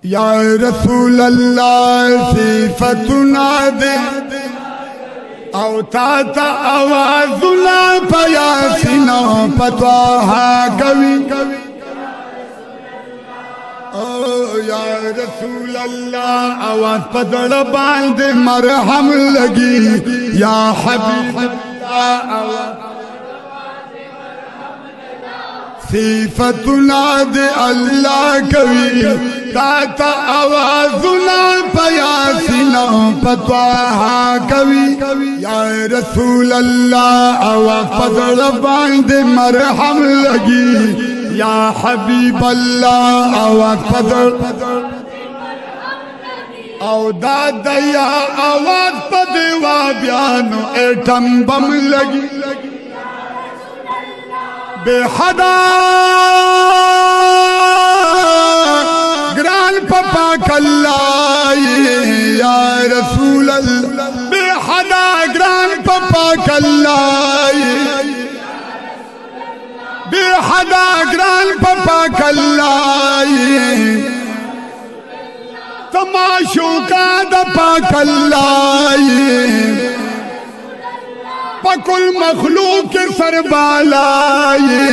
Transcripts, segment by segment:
या रसूल अल्लाह सिफतुना दे औता आवाजुना पयासिना पतवाहा कवि ओ या रसूल अल्लाह आवाज पदड़ बांध मरहम लगी या हबीब अल्लाह आवाज सिफतुना दे अल्लाह कवि ताता आवाजुना पयासिना पतवाहा कवि या रसूल अल्लाह आवाज पदड़ बांध मरहम लगी या हबीब अल्लाह आवाज पदड़ औ दादया आवाज पदवा बयानो एटम बम लगी बेहदा ग्रान पपा कल्लाई या रसूल अल्लाह बेहदा ग्रान पपा कल्लाई बेहदा ग्रान पपा कल्लाई तमाशो का दपा कल्लाई पकुल मखलूक के सरबालाई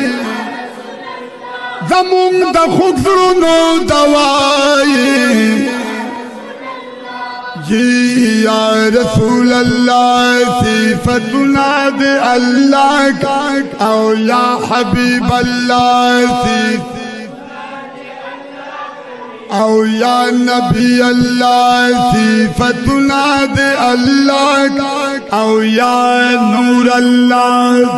जमुंग द खुदरुनो दवाई जी या रसूल अल्लाह सिफतुना दे अल्लाह का औ या हबीब अल्लाह औ या नबी अल्लाह सिफतुना दे अल्लाह का औ या नूर अल्लाह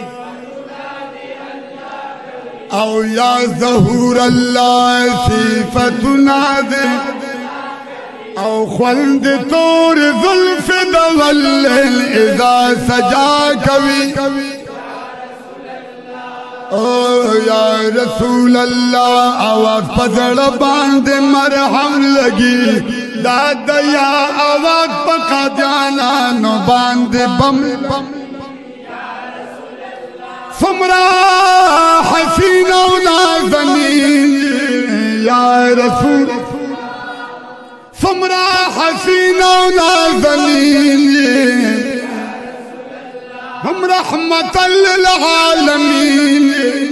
औ या ज़हूर अल्लाह सिफतुना दे औ ख्वल्द तोर ज़ुल्फ़ दवल इज़ा सजा कवि ओ या रसूल अल्लाह आवाज पदड़ बांध मरहम लगी दादया आवाज पका जाना नो बांध बम सुमरा हसीनो नाज़नीन या रसूल सुमरा हसीनो नाज़नीन हम रहमतल लिल आलमीन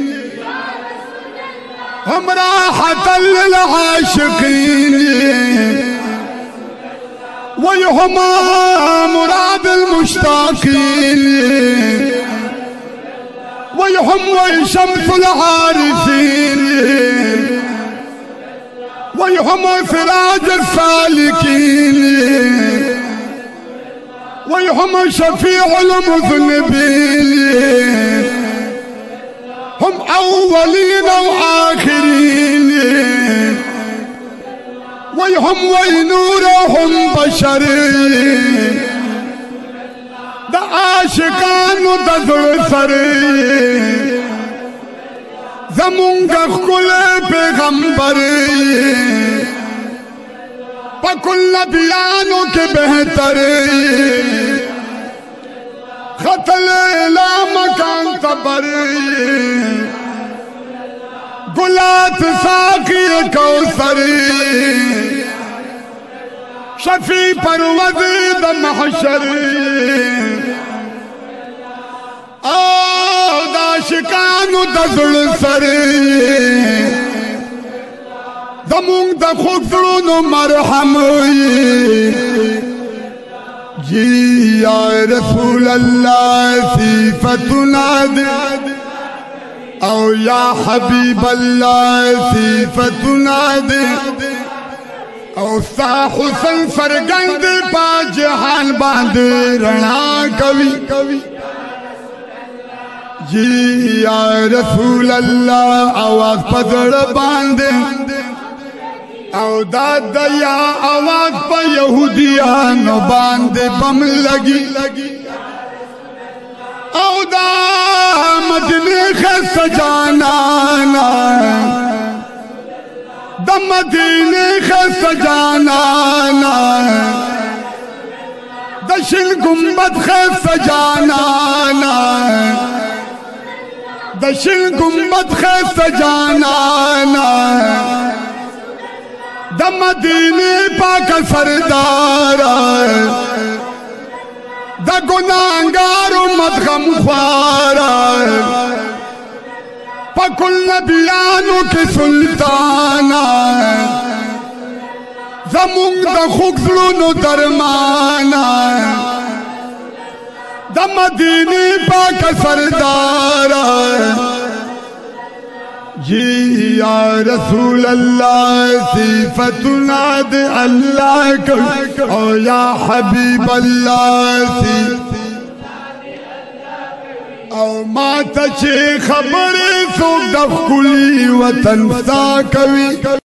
हम राहतल लिल आशिकीन वयहुमा मुरादुल मुश्ताकीन वयहुम वशम्सुल आरिफीन वयहुम सिराजुस सालिकीन वयहुम शफीउल मुज़निबीन हम अव्वलीन व आखिरीन वयहुम वनूरुहुम बशर द आशिकान द सर ज़मुंगा कुल पैगंबर पकुल नबियानों के बेहतर खतल ला मकान तबर गुलात साकी कौसर शफी परवज़ द महशर आशिकानु दजुल सर दमुंग द खुदरुन मरहम जी या रसूल अल्लाह सिफतुना दे औ या हबीब अल्लाह सिफतुना दे औ सा हुसन सरगंद पा जहान बांध रणा कवि जी या रसूल अल्लाह आवाज पदड़ बांधे औ दादया आवाज पर यहूदिया न बांधे बम लगी औ मदीने के सजाना द मदीने के सजाना दशिल गुम्बद के सजाना दशिल गुम्बद के सजाना द मदीने पाक सरदार द गुनाहगार उम्मत गमख्वार पकुल नबियानों के सुल्ताना ज़मुंग द खुगज़लुनो दरमाना द मदीने पाक सरदार जी या रसूल अल्लाह सिफ़तुना दे अल्लाह को ओ या हबीब अल्लाह ओ माता चे खबर सो दफ़कुली वतन सा कवि